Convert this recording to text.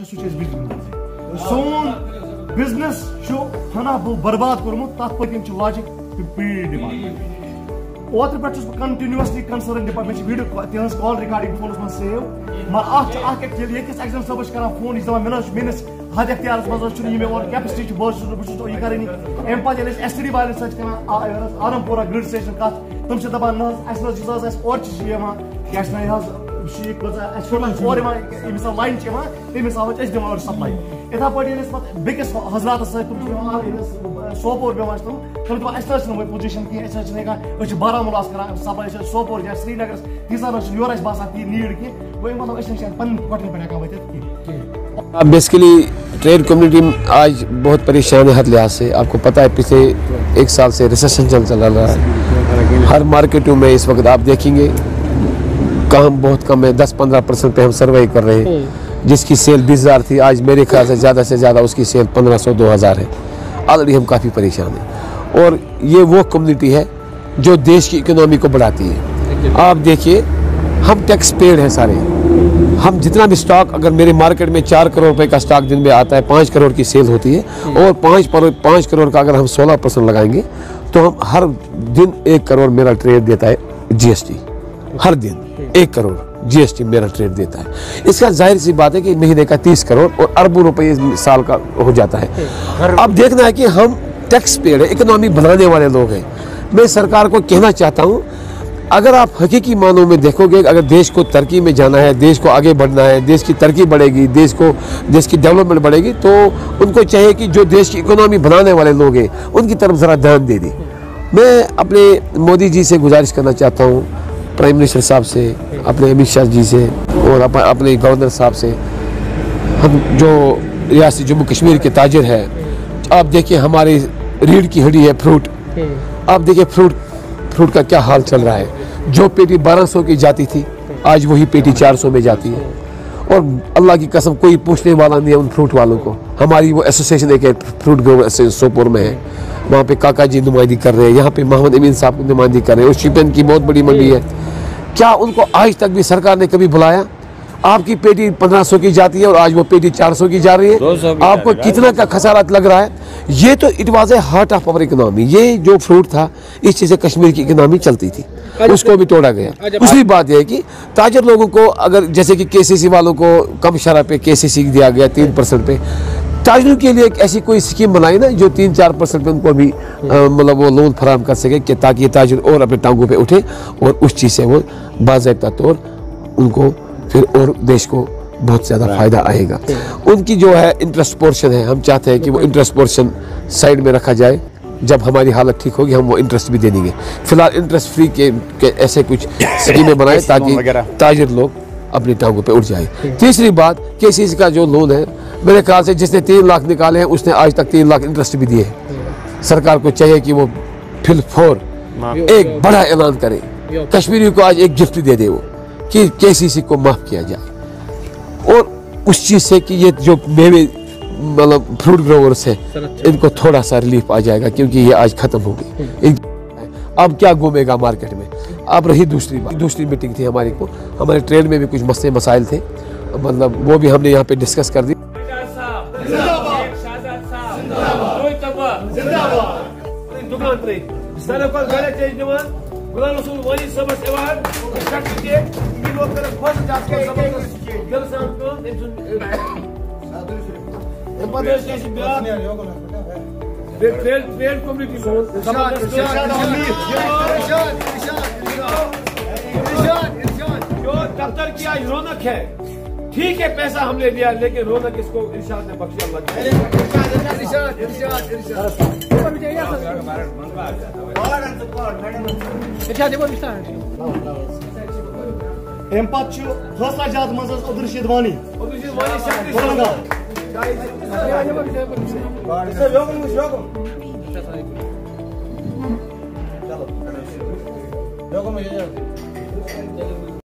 سہ سون بزنس ہنا برباد کورمت تر پتم لاجک ڈپارٹمنٹ اوتر پہ کنٹینیوسلی کنسرن ڈپارٹمنٹ ویڈیو تہذ کال ریکارڈنگ فونس من سیو مگر یکس ایگزام صاحب کران فون یہ میس حد اختیارس مز کیپسٹی بہت یہ کریں ام پہ ایس ٹی ڈی والن ست آرم پورہ گرڈ سٹیشن کت تم دپان نا اور مثال لائن تمہ حساب دِوان سپلائی اتھے پٲٹھۍ پہ بیس حضرات سوپور بیوان تم دپان اَسہِ نہ وۄنۍ پوزیشن کھیٚن أسۍ بارہمولہ کران سپلائی سوپور یا سری نگر تیٖژاہ نہ یور باسان تی نیٖڈ کینٛہہ وۄنۍ مطلب أسۍ چھِ پنٕنۍ کۄٹھٮ۪ن پٮ۪ٹھ ہٮ۪کان وٲتِتھ کینٛہہ. بیسکلی ٹریڈ کمیونٹی آج بہت پریشان ہے ہر لحاظ سے. آپ کو پتہ ہے پچھلے ایک سال سے ریسیشن چل رہا ہے ہر مارکیٹوں میں. اس وقت آپ دیکھیں گے کام بہت کم ہے, 10-15% پہ ہم سروے کر رہے ہیں. جس کی سیل 20,000 تھی آج میرے خیال سے زیادہ اس کی سیل 1,500-2,000 ہے. آلریڈی ہم کافی پریشان ہیں. اور یہ وہ کمیونٹی ہے جو دیش کی اکنامی کو بڑھاتی ہے. آپ دیکھیے ہم ٹیکس پیڈ ہیں سارے. ہم جتنا بھی سٹاک, اگر میرے مارکیٹ میں 4 کروڑ روپے کا سٹاک دن میں آتا ہے, 5 کروڑ کی سیل ہوتی ہے, اور 5 کروڑ کا اگر ہم 16% لگائیں گے تو ہم ہر دن 1 کروڑ میرا ٹریڈ دیتا ہے جی ایس ٹی. ہر دن 1 کروڑ جی ایس ٹی میرا ٹریڈ دیتا ہے. اس کا ظاہر سی بات ہے کہ مہینے کا 30 کروڑ اور اربوں روپے سال کا ہو جاتا ہے. اب دیکھنا ہے کہ ہم ٹیکس پیڈ ہے, اکنامی بنانے والے لوگ ہیں. میں سرکار کو کہنا چاہتا ہوں, اگر آپ حقیقی معنوں میں دیکھو گے, اگر دیش کو ترقی میں جانا ہے, دیش کو آگے بڑھنا ہے, دیش کی ترقی بڑھے گی, دیش کی ڈیولپمنٹ بڑھے گی, تو ان کو چاہیے کہ جو دیش کی اکنامی بنانے والے لوگ ہیں ان کی طرف ذرا دھیان دے دیں. میں اپنے مودی جی سے گزارش کرنا چاہتا ہوں, پرائم منسٹر صاحب سے, اپنے امت شاہ جی سے, اور اپنے گورنر صاحب سے. ہم جو ریاست جموں کشمیر کے تاجر ہیں, آپ دیکھیں ہماری ریڑھ کی ہڈی ہے فروٹ. آپ دیکھیں فروٹ کا کیا حال چل رہا ہے. جو پیٹی 1200 کی جاتی تھی آج وہی پیٹی 400 میں جاتی ہے. اور اللہ کی قسم کوئی پوچھنے والا نہیں ہے ان فروٹ والوں کو. ہماری وہ ایسوسیشن ایک فروٹ گروور سوپور میں ہے, وہاں پہ کاکا جی نمائندگی کر رہے ہیں, یہاں پہ محمد امین صاحب کو نمائندگی کر رہے ہیں. اور شیپین کی بہت بڑی منڈی ہے. کیا ان کو آج تک بھی سرکار نے کبھی بلایا؟ آپ کی پیٹی 1500 کی جاتی ہے اور آج وہ پیٹی 400 کی جا رہی ہے. آپ کو کتنا کا خسارہ لگ رہا ہے. یہ تو it was a heart of our economy. یہ جو فروٹ تھا اس چیز سے کشمیر کی اکنامی چلتی تھی, اس کو بھی توڑا گیا. دوسری بات یہ ہے کہ تاجر لوگوں کو, اگر جیسے کہ KCC والوں کو کم شرح پہ KCC دیا گیا 3% پہ, تاجروں کے لیے ایک ایسی کوئی اسکیم بنائی نا جو 3-4% پہ ان کو بھی مطلب وہ لون فراہم کر سکے, کہ تاکہ تاجر اور اپنے ٹانگوں پہ اٹھے اور اس چیز سے وہ باضابطہ طور ان کو پھر اور دیش کو بہت زیادہ فائدہ آئے گا. ان کی جو ہے انٹرسٹ پورشن ہے, ہم چاہتے ہیں کہ وہ انٹرسٹ پورشن سائڈ میں رکھا جائے. جب ہماری حالت ٹھیک ہوگی ہم وہ انٹرسٹ بھی دے دیں گے. فی الحال انٹرسٹ فری کے ایسے کچھ اسکیمیں بنائیں تاکہ تاجر لوگ اپنی ٹانگوں پہ اٹھ جائیں. تیسری بات, KCC کا جو لون ہے, میرے خیال سے جس نے 3 لاکھ نکالے ہیں اس نے آج تک 3 لاکھ انٹرسٹ بھی دیے. سرکار کو چاہیے کہ وہ فی الفور ایک بڑا اعلان کرے, کشمیری کو آج ایک گفٹ دے دے وہ, کہ KCC کو معاف کیا جائے. اور اس چیز سے کہ یہ جو میوے مطلب فروٹ گروورس ہیں ان کو تھوڑا سا ریلیف آ جائے گا, کیونکہ یہ آج ختم ہو گئی. اب کیا گھومے گا مارکیٹ میں. اب رہی دوسری میٹنگ تھی ہماری کو, ہمارے ٹرین میں بھی کچھ مسائل تھے, مطلب وہ بھی ہم نے یہاں پہ ڈسکس کر دی. غلام رسول وانی صبس ایوان شکل کے میلو کر خوش جات کے زبردست دل سے ہم کو امپادر کیسی بیار ٹریڈ کمیونٹی سون زبردست جو دفتر کی آج رونق ہے. ٹھیک ہے پیسہ ہم نے لیا, لیکن رونق اس کو ارشاد نے بخشی. اللہ ام پتہ فیصلہ جات مز عبد الرشید وانی چلو